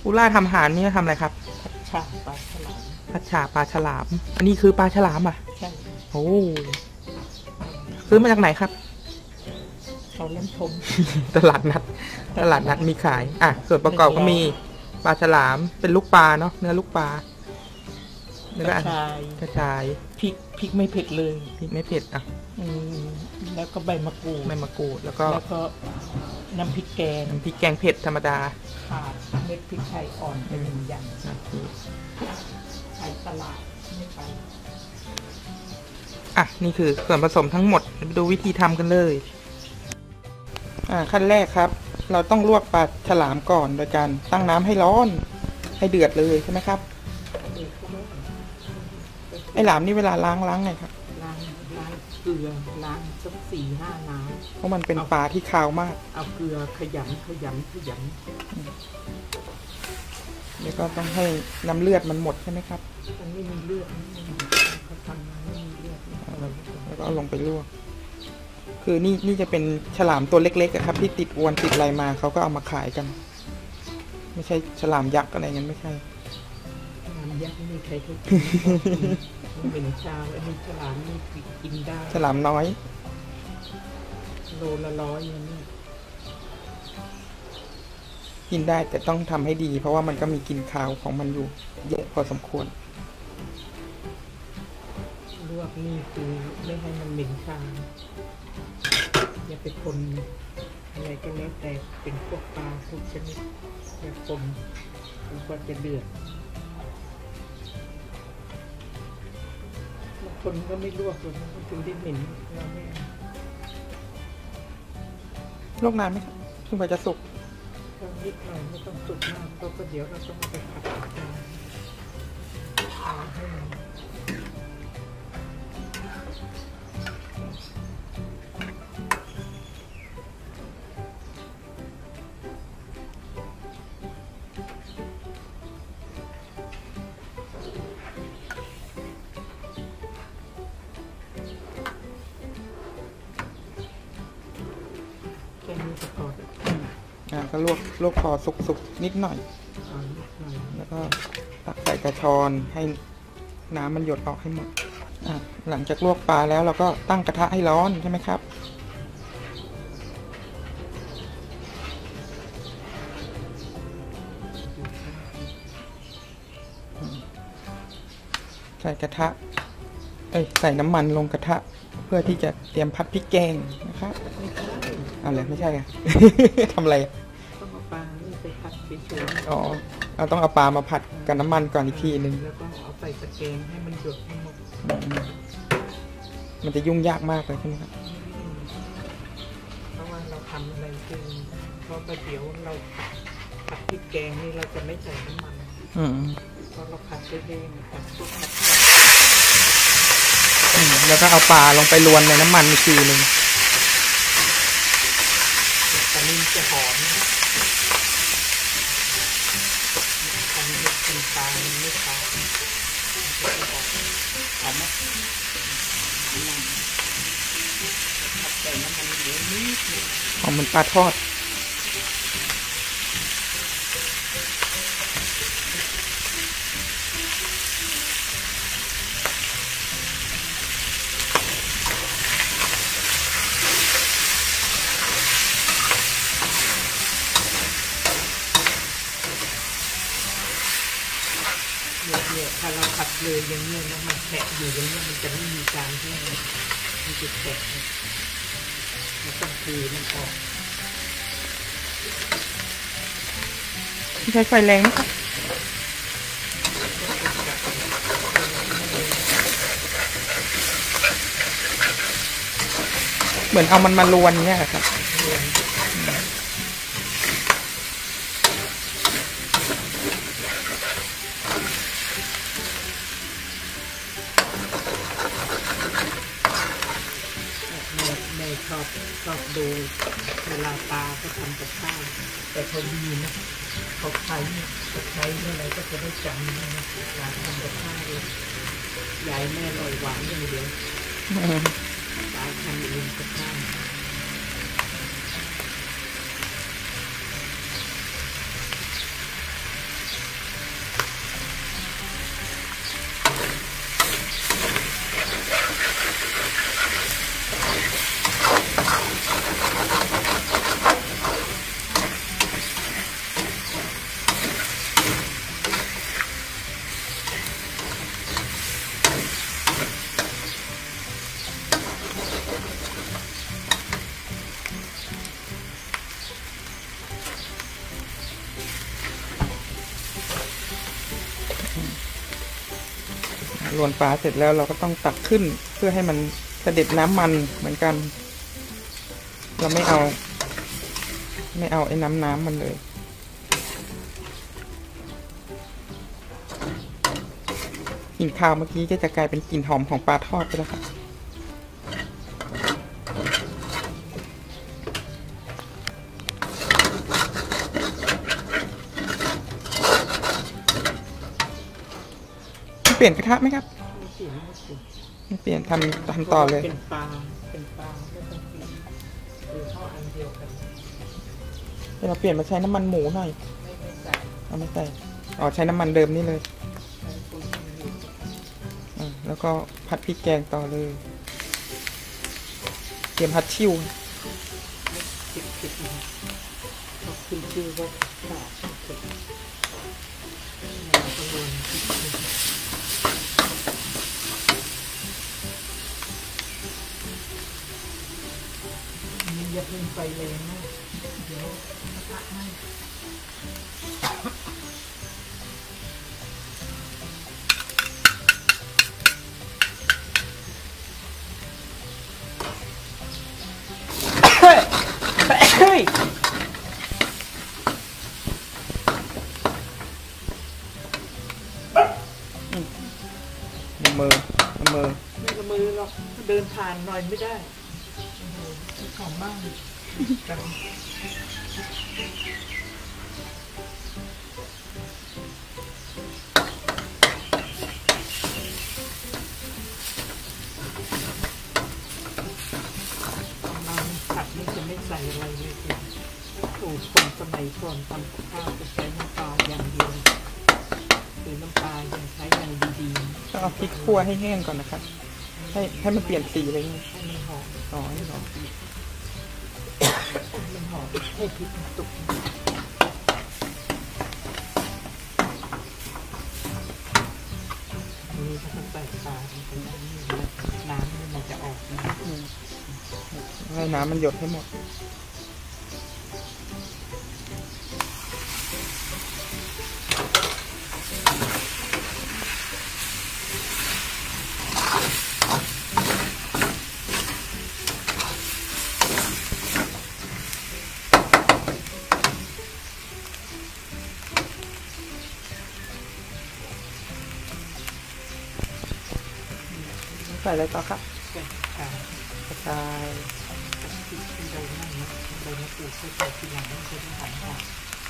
ปูล่าทำอาหารนี่ทำอะไรครับชาปลาฉลามผัดฉ่าปลาฉลาม อันนี้คือปลาฉลามอ่ะใช่โอ้ซื้อมาจากไหนครับเขาเล่นชมตลาดนัดมีขายอ่ะส่วนประกอบก็มีปลาฉลามเป็นลูกปลาเนาะเนื้อลูกปลากระชายกระชายพริกไม่เผ็ดเลยพริกไม่เผ็ดอ่ะแล้วก็ใบมะกรูดแล้วก็น้ำพริกแกงเผ็ดธรรมดาขาดเม็ดพริกไทยอ่อนเป็นอย่างไทยตลาดไม่ไปอ่ะนี่คือส่วนผสมทั้งหมดมาดูวิธีทำกันเลยขั้นแรกครับเราต้องลวกปลาฉลามก่อนโดยการตั้งน้ำให้ร้อนให้เดือดเลยใช่ไหมครับไอหลามนี่เวลาล้างไงครับล้างเกลือล้างสัก4-5 น้ำเพราะมันเป็นปลาที่คาวมากเอาเกลือขยำแล้วก็ต้องให้น้ำเลือดมันหมดใช่ไหมครับมันไม่มีเลือดเขาทำมาไม่มีเลือดแล้วก็เอาลงไปลวกคือนี่จะเป็นฉลามตัวเล็กๆครับที่ติดอวนติดอะไรมาเขาก็เอามาขายกันไม่ใช่ฉลามยักษ์อะไรเงี้ยไม่ใช่ฉลามยักษ์นี่ใครเขากินมันเป็นชาวอันนี้ฉลามนี่กินได้ฉลามน้อยโลละ100อย่างนี้กินได้แต่ต้องทำให้ดีเพราะว่ามันก็มีกลิ่นคาวของมันอยู่เยอะพอสมควรลวกนี่คือไม่ให้มันเหม็นคาวอย่าไปคนอะไรก็แล้วแต่เป็นพวกปลาทุกชนิดอย่าคนมันก็จะเดือดบางคนก็ไม่ลวกเลยมันถึงได้เหม็นเราไม่ลวกนานไหมครับถึงกว่าจะสุกนิดหน่อยไม่ต้องสุกมากเพราะเดี๋ยวเราต้องไปผัดให้ก็ลวกพอสุกนิดหน่อยแล้วก็ตักใส่กระชอนให้น้ำมันหยดออกให้หมดหลังจากลวกปลาแล้วเราก็ตั้งกระทะให้ร้อนใช่ไหมครับใส่กระทะใส่น้ำมันลงกระทะเพื่อที่จะเตรียมผัดพริกแกงนะครับอะไรไม่ใช่อะ ทำอะไรต้องเอาปลาไปผัดไปเฉยเราต้องเอาปลามาผัดกับน้ำมันก่อนอีกทีนึงแล้วก็เอาใส่ตะแกรงให้มันหยดให้หมดมันจะยุ่งยากมากเลยใช่ไหมครับเพราะว่าเราทำอะไรคือเพราะเดี๋ยวเราผัดพริกแกงนี่เราจะไม่ใส่น้ำมันเพราะเราผัดเองผัดพวกแล้วก็เอาปลาลงไปรวนในน้ำมันอีกทีนึงตอนนี้จะหอมทำให้กินปลาไม่ขาวหอมไหมผัดใส่น้ำมันเยอะนิดหอมเหมือนปลาทอดถ้าเราผัดเลยอย่างนี้นะมันแฉะอยู่อย่างนี้มันจะไม่มีการที่มันจะแฉะมันต้องคือมันออกใช้ไฟแรงไหมครับเหมือนเอามันมาลวนเนี่ยครับชอบดูเวลาปลาเขาทำกับข้าวแต่เขาดีนะเขาใช้อะไรก็จะได้จำนะเวลาทำกับข้าวเลยยายแม่ลอยหวานอย่างเดียวปลาทำเองกับข้าวอรวนปลาเสร็จแล้วเราก็ต้องตักขึ้นเพื่อให้มันเสด็จน้ำมันเหมือนกันเราไม่เอาไอ้น้ำมันเลยกลิ่นคาวเมื่อกี้ก็จะกลายเป็นกลิ่นหอมของปลาทอดไปแล้วค่ะเปลี่ยนกระทะไหมครับไม่เปลี่ยนทำต่อเลยเป็นปลาไม่ต้องเปลี่ยนคือทอดอันเดียวกันเราเปลี่ยนมาใช้น้ำมันหมูหน่อยไม่ใส่เอาไม่ใส่ใช้น้ำมันเดิมนี่เลยแล้วก็ผัดพริกแกงต่อเลยเตรียมผัดชิ่วติดนะเขาขึ้นชื่อว่าปลาเผ็ดอย่าเพิ่งไฟแรงนะเดี๋ยวกระทะไหม้มือไม่ละมือหรอกเดินผ่านหน่อยไม่ได้ของบ้างกันผัดนี่จะไม่ใส่อะไรเลยสิสูตรคนสมัยก่อนทำกับข้าวจะใช้น้ำปลาอย่างเดียวคือน้ำปลายังใช้อย่างดีๆต้องเอาพริกคั่วให้แห้งก่อนนะครับให้มันเปลี่ยนสีอะไรเงี้ยให้มันหอมให้หอมมันหอมให้พริกมันสุกนี่ถ้าใส่ปลามันจะได้นี่น้ำมันจะออกนะให้น้ำมันหยดให้หมดใส่อะไรต่อครับกระชายใบนั่นนะใบมะกรูดใส่ทีหลังมันจะได้หอมหอม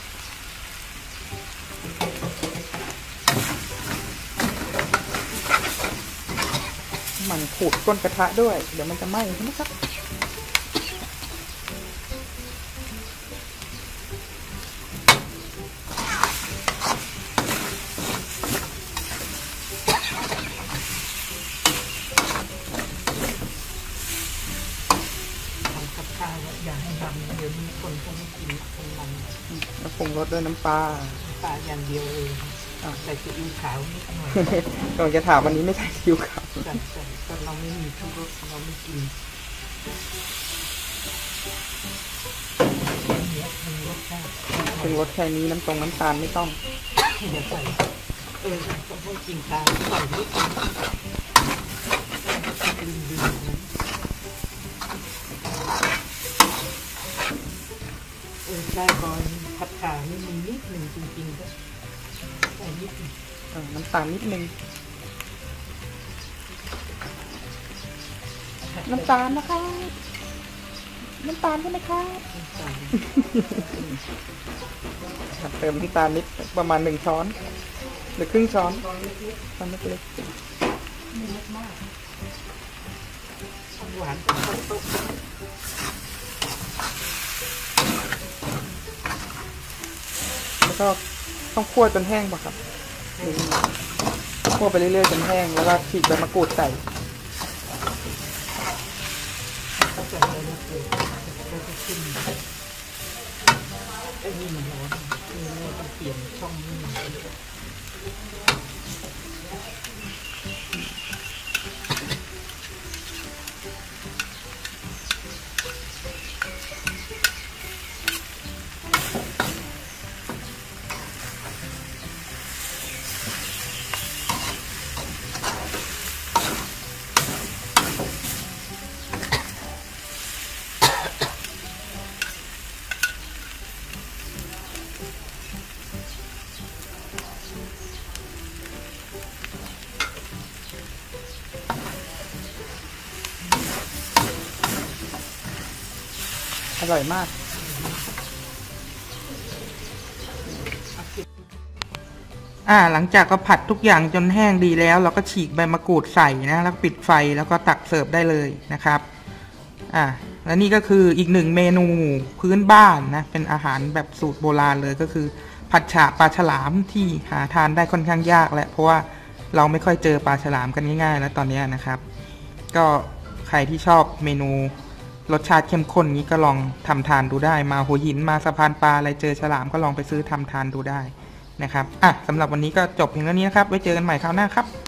มันขูดก้นกระทะด้วยเดี๋ยวมันจะไหม้ใช่ไหมครับอย่าให้ดำเดี๋ยวมีคนเขาไม่กินคนมันแล้วปรุงรสด้วยน้ำปลาอย่างเดียวเลยใส่ซีอิ๊วขาวนิดหน่อยก่อนจะถามวันนี้ไม่ใส่ซีอิ๊วขาวใส่แต่เราไม่มีทุกรสเราไม่กินปรุงรสแค่นี้น้ำตาลไม่ต้องอย่าใส่ต้องให้กินตาลใส่นิดนึงได้ก่อนผัดขานี่มีนิดหนึ่งจริงๆก็ใส่นิดนึงน้ำตาลนิดนึงน้ำตาลนะคะน้ำตาลใช่ไหมคะเติมน้ำตาลนิดประมาณ1 ช้อนหรือครึ่งช้อนช้อนเล็กๆไม่เล็กมากหวานโต๊ะแล้วก็ต้องคั่วจนแห้งป่ะครับคั่วไปเรื่อยๆจนแห้งแล้วก็ฉีกใบมะกรูดใส่ขึ้นไอ้นี่มันร้อนนี่เราต้องเปลี่ยนช่องนี่หน่อยอร่อยมากหลังจากก็ผัดทุกอย่างจนแห้งดีแล้วเราก็ฉีกใบมะกรูดใส่นะแล้วปิดไฟแล้วก็ตักเสิร์ฟได้เลยนะครับและนี่ก็คืออีกหนึ่งเมนูพื้นบ้านนะเป็นอาหารแบบสูตรโบราณเลยก็คือผัดฉ่าปลาฉลามที่หาทานได้ค่อนข้างยากแหละเพราะว่าเราไม่ค่อยเจอปลาฉลามกันง่ายๆแล้วตอนนี้นะครับก็ใครที่ชอบเมนูรสชาติเข้มข้นนี้ก็ลองทำทานดูได้มาหัวหินมาสะพานปลาอะไรเจอฉลามก็ลองไปซื้อทำทานดูได้นะครับสำหรับวันนี้ก็จบเพียงเท่านี้นะครับไว้เจอกันใหม่คราวหน้าครับ